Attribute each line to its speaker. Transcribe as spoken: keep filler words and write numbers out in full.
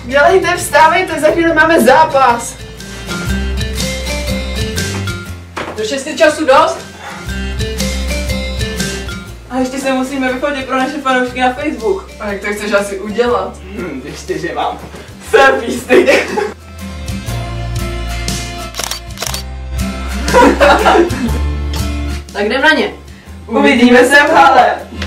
Speaker 1: Dělejte, vstávejte, za chvíli máme zápas.
Speaker 2: Do šesti času dost? A ještě se musíme vyfotit pro naše fanoušky na Facebook.
Speaker 1: A jak to chceš asi udělat?
Speaker 2: Hm, ještě, že mám selfie stick.
Speaker 1: Tak jdem na ně.
Speaker 2: Uvidíme se v hale.